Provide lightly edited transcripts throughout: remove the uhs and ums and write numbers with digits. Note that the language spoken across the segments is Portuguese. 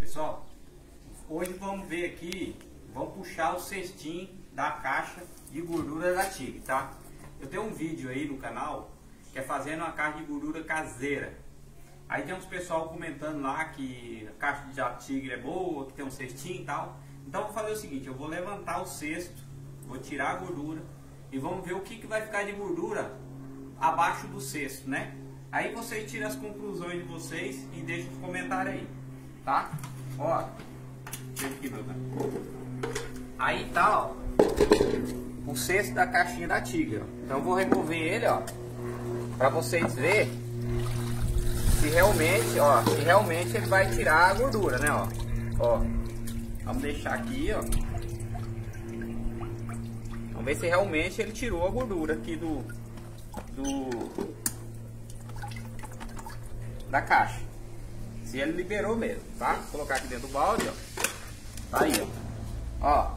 Pessoal, hoje vamos ver aqui, vamos puxar o cestinho da caixa de gordura da Tigre, tá? Eu tenho um vídeo aí no canal que é fazendo uma caixa de gordura caseira. Aí tem uns pessoal comentando lá que a caixa da Tigre é boa, que tem um cestinho e tal. Então eu vou fazer o seguinte, eu vou levantar o cesto, vou tirar a gordura e vamos ver o que vai ficar de gordura abaixo do cesto, né? Aí vocês tiram as conclusões de vocês e deixam os comentários aí, tá? Ó, aqui, meu cara. Aí tá, ó, o cesto da caixinha da Tigre, ó. Então eu vou remover ele, ó, pra vocês verem se realmente, ó, se realmente ele vai tirar a gordura, né, ó. Vamos deixar aqui, ó. Vamos ver se realmente ele tirou a gordura aqui da caixa. Se ele liberou mesmo, tá? Vou colocar aqui dentro do balde, ó. Tá aí, ó.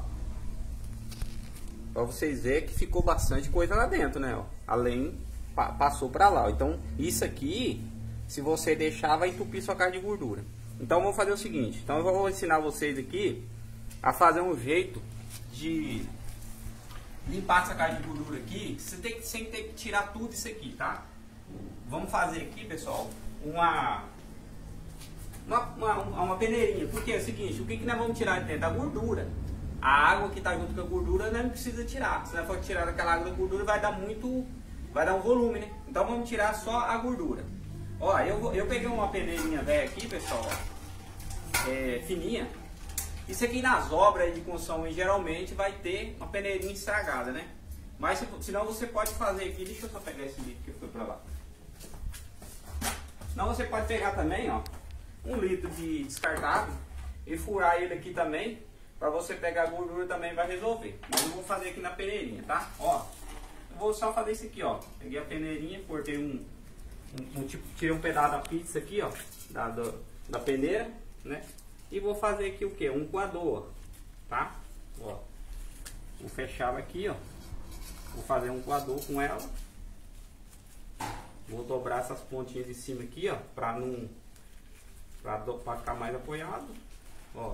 Pra vocês verem que ficou bastante coisa lá dentro, né, ó. Além, passou pra lá, ó. Então, isso aqui, se você deixar, vai entupir sua caixa de gordura. Então, vamos fazer o seguinte. Então, eu vou ensinar vocês aqui a fazer um jeito de limpar essa caixa de gordura aqui, sem ter que tirar tudo isso aqui, tá? Vamos fazer aqui, pessoal, uma peneirinha. Porque é o seguinte, o que nós vamos tirar de dentro da gordura? A água que está junto com a gordura não precisa tirar. Se nós for tirar aquela água da gordura, vai dar um volume, né? Então vamos tirar só a gordura. Ó, eu peguei uma peneirinha velha aqui, pessoal, ó, fininha. Isso aqui nas obras de construção geralmente vai ter uma peneirinha estragada, né? Mas senão você pode fazer aqui, deixa eu só pegar esse litro que foi pra lá. Senão você pode pegar também, ó, 1 litro de descartável e furar ele aqui também, pra você pegar a gordura também vai resolver. Mas eu vou fazer aqui na peneirinha, tá? Ó, eu vou só fazer isso aqui, ó. Peguei a peneirinha, cortei tirei um pedaço da pizza aqui, ó, da peneira, né? E vou fazer aqui o que? Um coador, tá? Ó, vou fechar aqui, ó. Vou fazer um coador com ela. Vou dobrar essas pontinhas de cima aqui, ó, pra ficar mais apoiado, ó.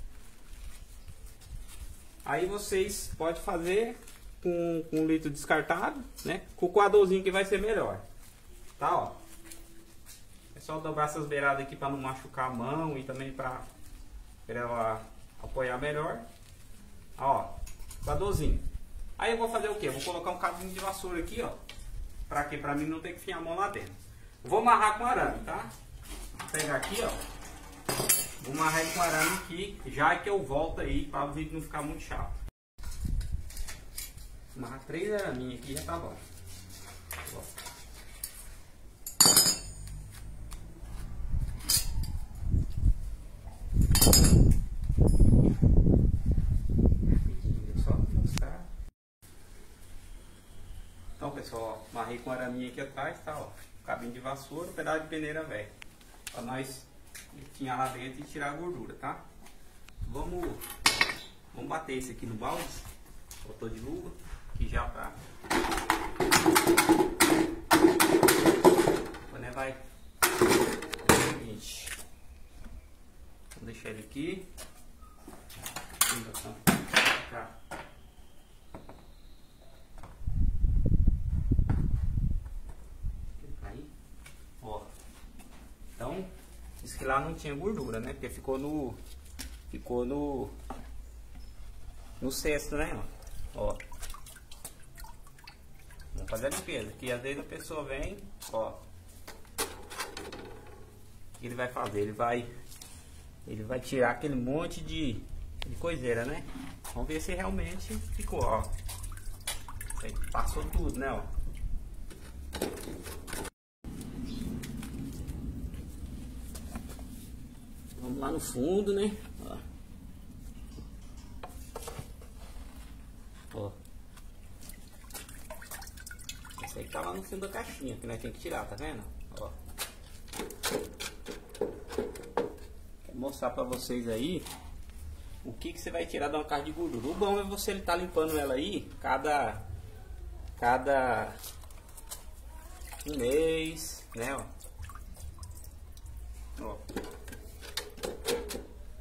Aí vocês podem fazer com 1 litro descartado, né? Com o coadorzinho que vai ser melhor, tá? Ó, é só dobrar essas beiradas aqui para não machucar a mão e também para ela apoiar melhor. Ó, coadorzinho. Aí eu vou fazer o que? Vou colocar um cabinho de vassoura aqui, ó. Pra quê? Pra mim não ter que enfiar a mão lá dentro. Vou amarrar com arame, tá? Vou pegar aqui, ó. Vou amarrar com arame aqui, já que eu volto aí para o vídeo não ficar muito chato. Amarrar 3 araminhos aqui já tá bom. Ó. Então, pessoal, ó, amarrei com araminha aqui atrás, tá, ó. Cabinho de vassoura, um pedaço de peneira velha. Pra nós tinha lá dentro e tirar a gordura, tá? Vamos bater esse aqui no balde. Botou de luva, que já pra... Quando vai... Seguinte. Vou deixar ele aqui. Tá. Então, isso que lá não tinha gordura, né? Porque ficou no cesto, né? Ó. Vamos fazer a limpeza. Que às vezes a pessoa vem, ó. O que ele vai fazer? Ele vai tirar aquele monte de coiseira, né? Vamos ver se realmente ficou, ó. Aí passou tudo, né? Ó. Vamos lá no fundo, né? Ó. Ó. Esse aí tá lá no fundo da caixinha, que nós temos que tirar, tá vendo? Ó. Vou mostrar pra vocês aí o que você vai tirar de uma caixa de gordura. O bom é você estar limpando ela aí cada um mês, né? Ó.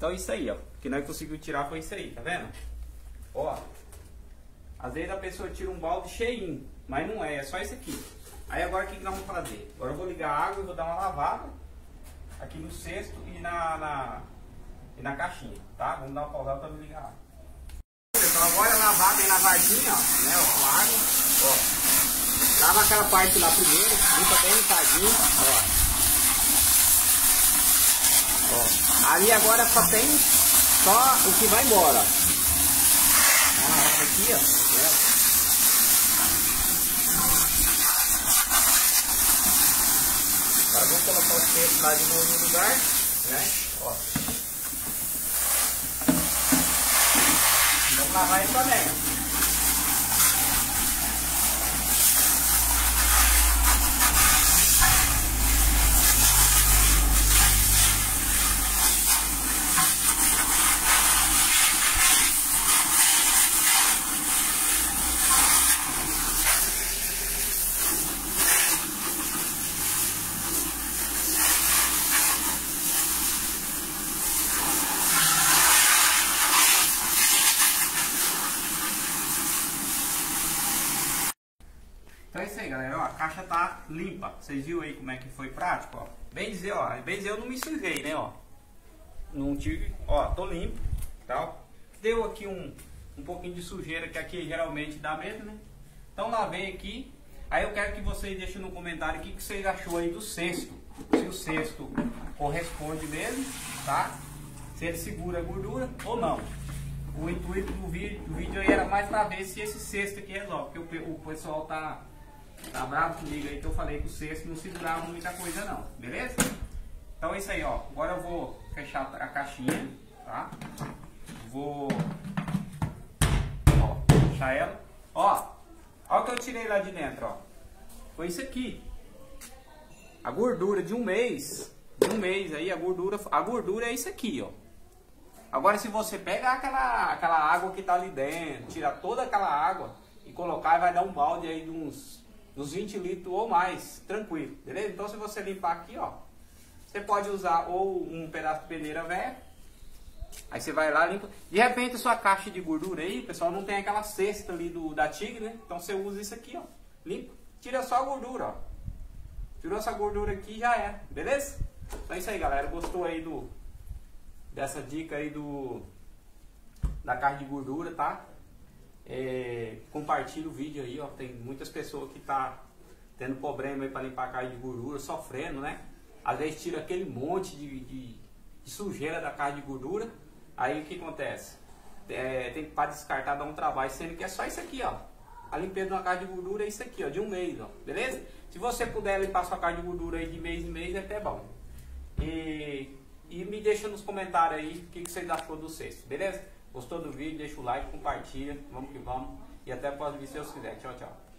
Então isso aí, ó. O que nós conseguimos tirar foi isso aí, tá vendo? Ó. Às vezes a pessoa tira um balde cheinho, mas não é só isso aqui. Aí agora o que nós vamos fazer? Agora eu vou ligar a água e vou dar uma lavada aqui no cesto e na caixinha, tá? Vamos dar uma pausada para ligar a água. Pessoal, agora lavar bem lavadinha, ó, né, ó, com água, ó. Lava aquela parte lá primeiro, limpa bem limpadinho, ó. Ó. Ali agora só tem o que vai embora, ó. Aqui, ó. Né? Agora vamos colocar o cesto lá de novo no lugar, né? Ó. Vamos lavar ele também. Então é isso aí, galera, ó, a caixa tá limpa. Vocês viram aí como é que foi prático, ó. Bem dizer, ó, bem dizer, eu não me sujei, né, ó. Não tive, ó, tô limpo, tal. Deu aqui um pouquinho de sujeira que aqui geralmente dá mesmo, né. Então lavei aqui. Aí eu quero que vocês deixem no comentário o que vocês achou aí do cesto. Se o cesto corresponde mesmo, tá? Se ele segura a gordura ou não. O intuito do vídeo aí era mais pra ver se esse cesto aqui resolve. Porque o pessoal tá bravo comigo aí que eu falei que o cesto não segurava muita coisa não, beleza? Então é isso aí, ó. Agora eu vou fechar a caixinha, tá? Vou, ó, fechar ela. Ó, olha o que eu tirei lá de dentro, ó. Foi isso aqui. A gordura de um mês aí, a gordura é isso aqui, ó. Agora se você pegar aquela água que tá ali dentro, tirar toda aquela água e colocar, vai dar um balde aí de uns 20 litros ou mais, tranquilo, beleza? Então se você limpar aqui, ó, você pode usar ou um pedaço de peneira velha, aí você vai lá, limpa. De repente a sua caixa de gordura aí, pessoal, não tem aquela cesta ali da Tigre, né? Então você usa isso aqui, ó, limpa, tira só a gordura, ó. Tirou essa gordura aqui, já é, beleza? Então é isso aí, galera, gostou aí dessa dica aí da carne de gordura, tá? Compartilha o vídeo aí, ó. Tem muitas pessoas que tá tendo problema aí para limpar a carne de gordura, sofrendo, né? Às vezes tira aquele monte de sujeira da carne de gordura. Aí o que acontece? Tem que para descartar, dar um trabalho, sendo que é só isso aqui, ó. A limpeza de uma carne de gordura é isso aqui, ó, de um mês, ó. Beleza? Se você puder limpar sua carne de gordura aí de mês em mês, é até bom. E me deixa nos comentários aí o que vocês achou do cesto, beleza? Gostou do vídeo? Deixa o like, compartilha, vamos que vamos. E até o próximo vídeo se Deus quiser. Tchau, tchau.